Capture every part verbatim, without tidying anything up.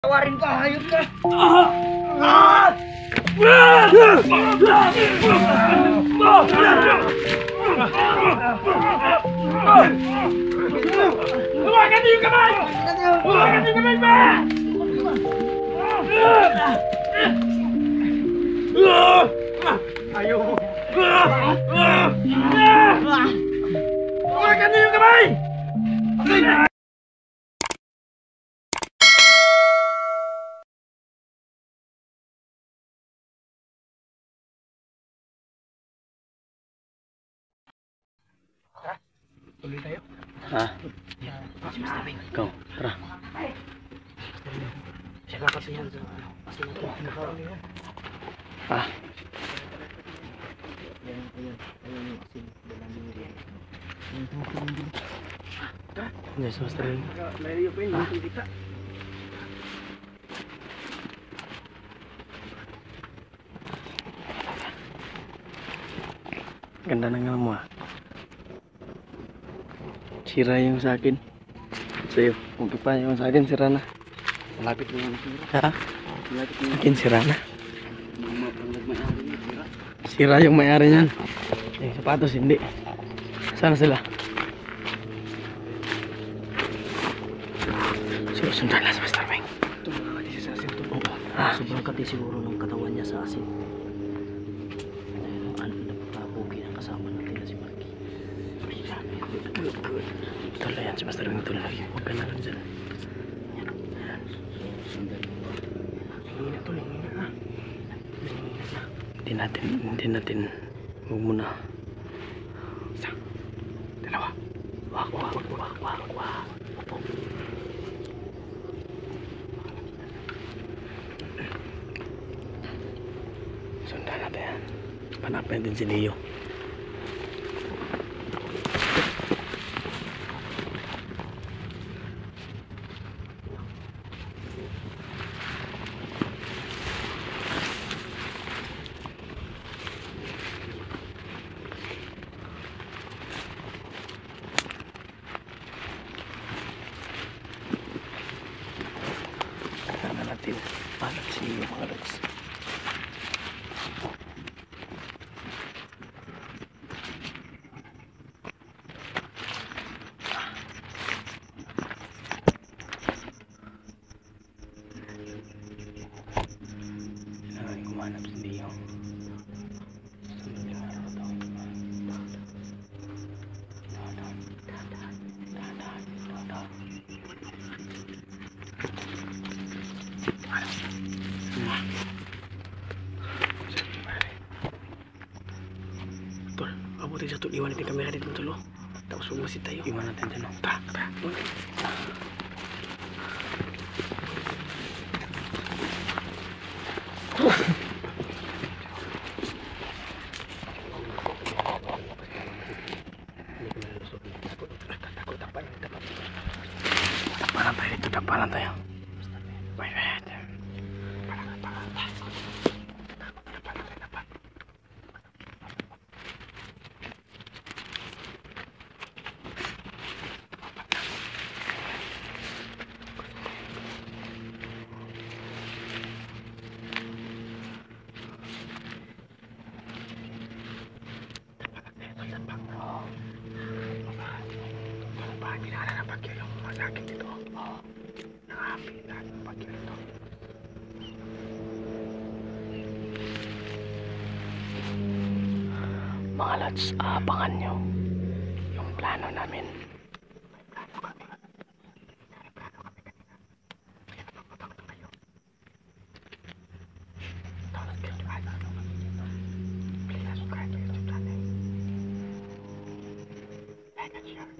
Tawarin ka, hayop ka! Huwagan niyo yung kamay! Huwagan niyo yung kamay ba? Ayaw! Huwagan niyo yung kamay! Tuloy tayo. Ha? Si Mister Bing. Ikaw, tara. Siya kakasihan sa ano. Kasi natin pinakaroon niya. Ha? Ayan, ayan. Ayan yung asin. Dalang yung riyan. Ayan, tumakbo yung bilis. Tara. Yes, Master Ring. Layo pa yun. Hindi kita. Ganda ng nga mo ah. Sira yung sa akin. Sa'yo. Kung pa yung sa akin, sira na. Malapit na yung sira. Ha? Malapit na Sa akin, sira na. yung nagmayari niya. Sira. Sira yung may-ari niyan. Yung sapatos, hindi. Sana sila? So, sundan na sa Master Bing. Ito mga kati sa asin ito. Ah. Sobrang kati siguro ng katawan niya sa asin. Dahil ano nagpapugi ang kasama natin na si Marky. Tuloy yan si Master Bing. Tuloy. Huwag ka na lang dyan. Hingin na ito. Hingin na. Hindi natin, hindi natin. Huwag muna. Isa. Dalawa. Wak, wak, wak, wak, wak. Sundan natin yan. Hanapin natin si Leo. Sana natin palat si Leo mga lods. Kailangan kumanap si Leo. Sunod yung araw to. Dahan, dahan, dahan, dahan. Tol, abutin sa tol. Iwan natin kamera dito tol. Tapos bumasit tayo. Iwan natin dyan. Tara, tara. Tapalan tayo dito. Tapalan tayo. Wait, wait. Mga lods, abangan nyo yung plano namin. May plano kami. May plano kami kanina. Kaya napapapakot kayo. Tawag kayo yung ayaw kami dito. Please, subscribe to YouTube channel. Like and share.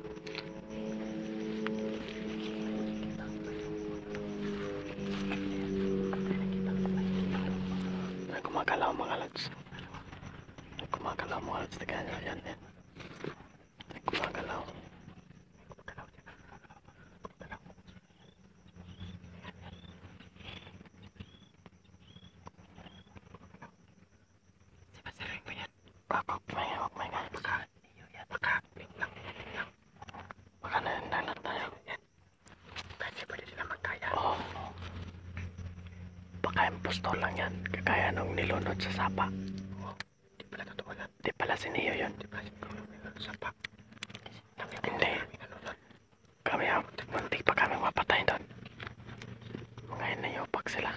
May gumagalaw mga lods. Gumagalaw mga lods. Teka nyo yan yan. Gumagalaw. Gumagalaw dyan. Gumagalaw. Si Master Ring ba yan? Baka may hawak may nga. Baka baka lang. Baka na lang tayo. Pwede pwede sila magkaya. Oo. Baka impostor lang yan. Kagaya nung nilunod sa sapa. Di pala totoo yan. Di pala si Neo yun. Di pala si Neo sa sapa. Hindi. Kami, munti pa kami mapatay doon. Mga inayopag sila.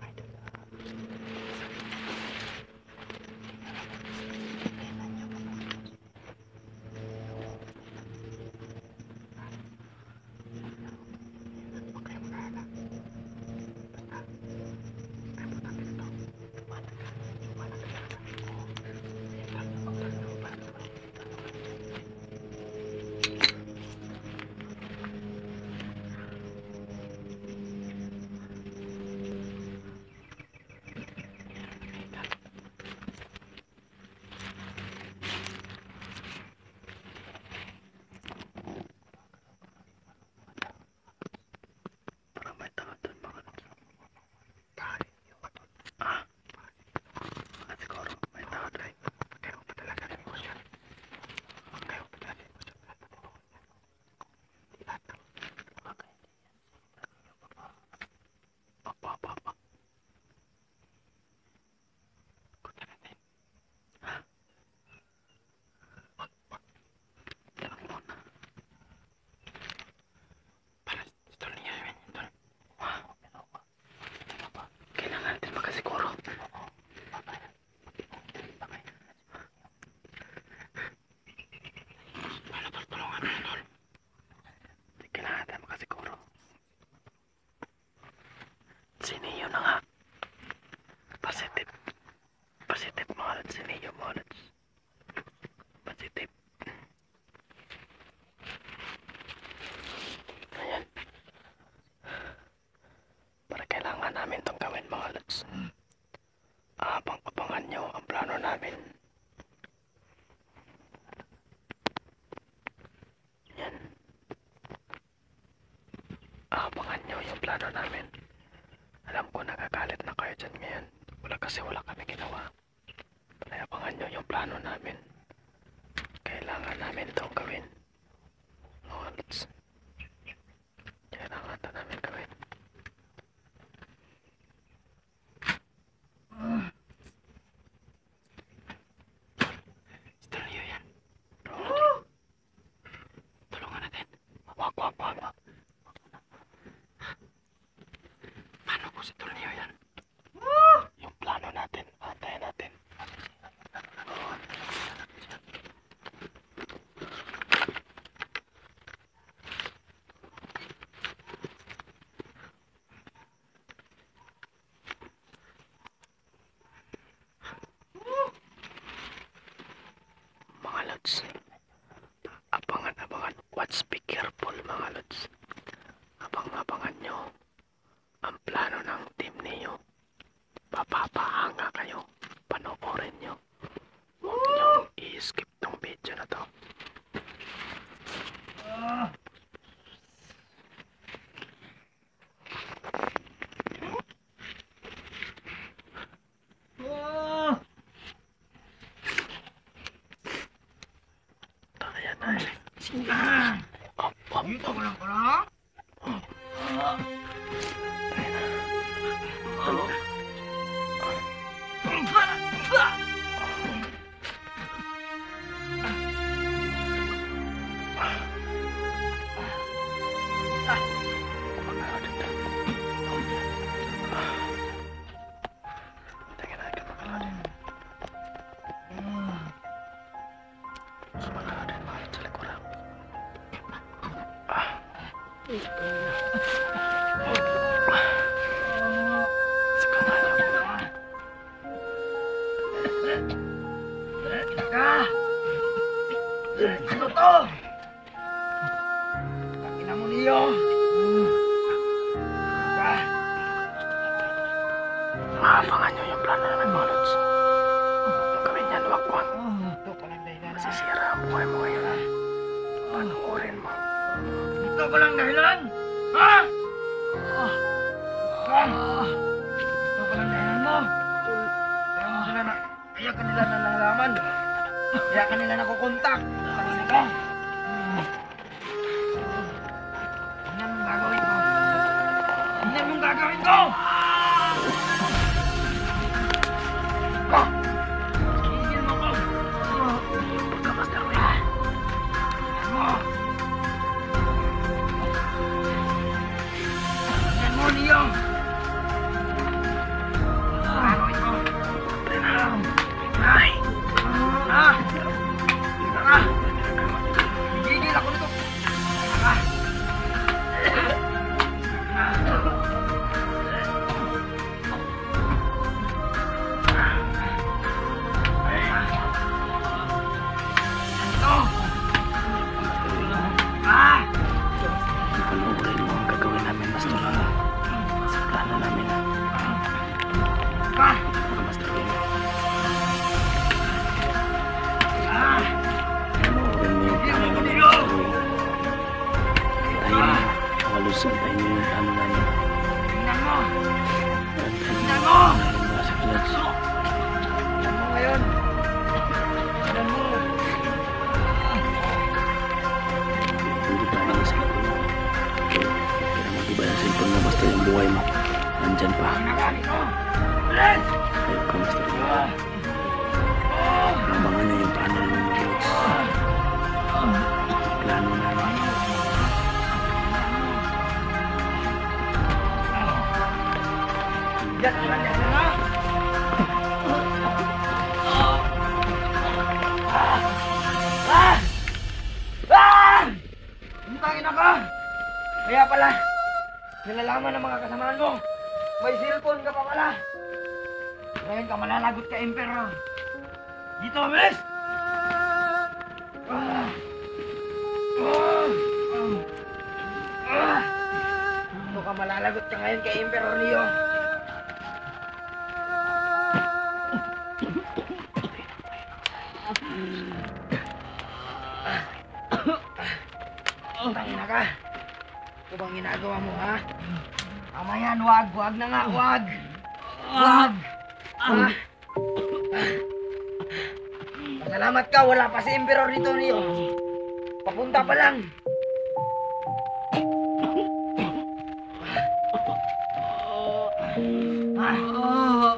Sini yun na nga. Positive. Positive mga lods. Sini yun mga lods. Positive. Ayan. Para kailangan namin itong gawin mga lods. Abang-abangan nyo ang plano namin. Yan. Abangan nyo yung plano namin. Alam ko nagagalit na kayo dyan ngayon. Wala kasi wala kami ginawa. Kaya abangan nyo yung plano namin. Kailangan namin itong gawin. Mga lods. Kailangan ito namin gawin. Istoryo yan. Tulungan natin. Wag, wag, wag, wag. Paano po si Torneo yan? Yung plano natin, antayin natin. Mga lods, abangan-abangan. Watch, be careful mga lods. Abang-abangan nyo ang plano ng team niyo. Papapahanga kayo. Panoorin nyo. Huwag nyo i-skip tong video na to. Kaya na eh. Op, op, Dito op. ko lang ko lang. Tulong. Tingnan natin makalalim. Makalalim malit sa likuran. Ah. Saka nga niyo. Ano to? Takina mo niyo. Maabangan nyo yung plano namin mga lods. Kung gawin yan, wag wag. Ito palang dahilan. Masisira ang buhay mo ngayon. Panoorin mo. Ito palang dahilan. Ha? Ha? Ito palang dahilan mo. Kaya mo sila na, kaya kanila na nalaman. Kaya kanila nakukontak. Tangin ka. Tingnan mong gagawin ko. Tingnan mong gagawin ko. Niyo! Ano ito? Ay! Ah! Ah! Gigil ako nito! Ah! Ito! Ah! Panoorin mo ang gagawin namin, Master. Sa plano namin. Ah! Mga Master Game. Ah! Panoorin mo yung plano namin, Niyo! Master Game. Tayo mo. Kawalusan tayo mo yung plano namin. Tingnan mo! At tayo Tingnan mo. mo! Namin mga sa kilads. Tingnan mo ngayon! Tingnan mo! Hindi pa naman sa cellphone mo. Pero mag-iba ng cellphone mo, basta yung buhay mo. Nandyan pa. Ginagalit ko! Bilis! Ayaw ka, Master Game. Ah! Ah! Abangan na yung plano namin, mga kilads. Plano namin. Yan ang lang yan, ha? Ah! Ah! Ah! Hintangin na ka! Kaya pala, nilalaman ng mga kasamaan mo. May cellphone ka pa pala. Ngayon ka malalagot ka, Emperor. Dito, bilis! Ah! Ah! Ah! Dito ka malalagot ka ngayon kay Emperor Neo. Tangina ka. Ito bang ginagawa mo, ha? Tama yan, wag. Wag na nga, wag. Wag. Ah. Salamat ka, wala pa si Emperor dito, Neo. Papunta pa lang. Ah.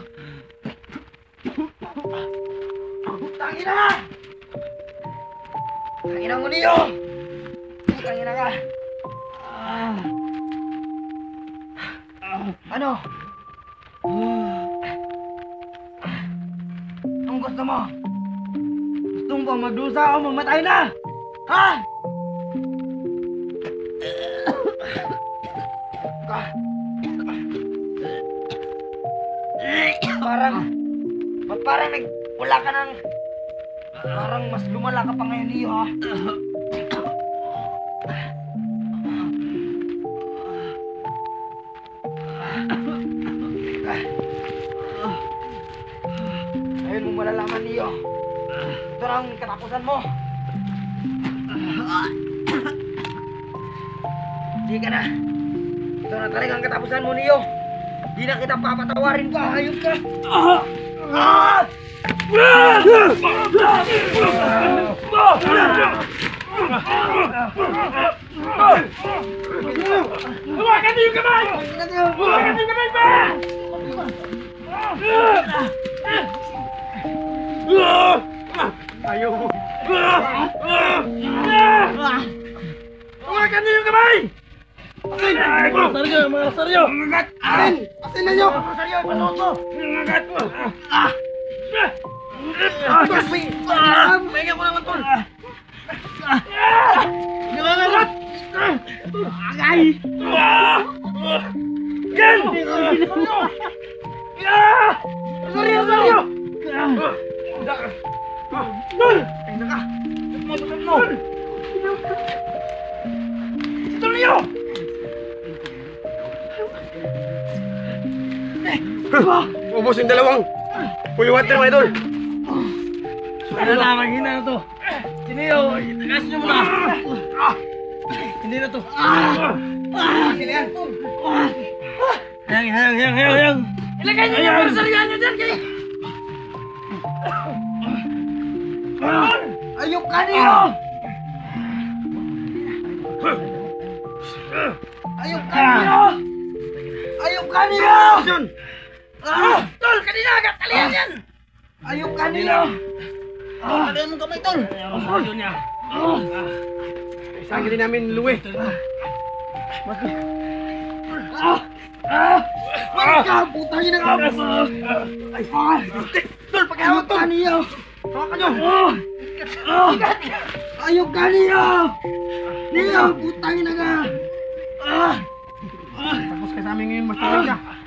Tangina ka! Tangina mo, Neo! Tangina ka! Ah. Ano? Anong gusto mo? Gusto mo ba magdusa o mamatay na? Ha? Ka- Parang... Ba't parang nag... Wala ka ng... Parang mas lumala ka pa ngayon, Neo, ha? Ngayon mo malalaman, Neo. Ito na ang katapusan mo. Hindi ka na. Ito na talagang katapusan mo, Neo. Di na kita papatawarin ka. Hayop ka. Ah! Hawakan niyo yung kamay! Hawakan niyo yung kamay ba? Ayaw mo. Hawakan niyo yung kamay! Asin! Saryo, mga saryo! Asin! Asin na nyo! Saryo, ipasok mo! Ah! Ah! Pahinga ko naman, tol! Nangangagat! Agay! Gan! Saryo, saryo! Tol! Pahinga ka! Tusok mo, tusok mo! Si Tulio! Ubus yung dalawang holy water, mga idol. Ano na, maghina na to. Siniyo, itagas nyo muna. Hindi na to. Sino yan? Hayang, hayang, hayang, hayang, hayang. Ilagay nyo yung sarilihan nyo dyan, kay... Ayok ka, Neo! Ayok ka, Neo! Ayok ka, Neo! Ah! Tol, kanina agad, talihan yan! Ayok ka, Neo! Tol, talihan mo kamay, tol! Ayaw niya. Isang din namin luwi. Ah! Ah! Balik ka! Putang ina ka! Ay, ah! Tol, paghawak to! Niyo! Hawakan nyo! Ah! Ayok ka, Niyo! Niyo! Putang ina ka! Ah! Tapos ka sa amin ngayon, mas ka.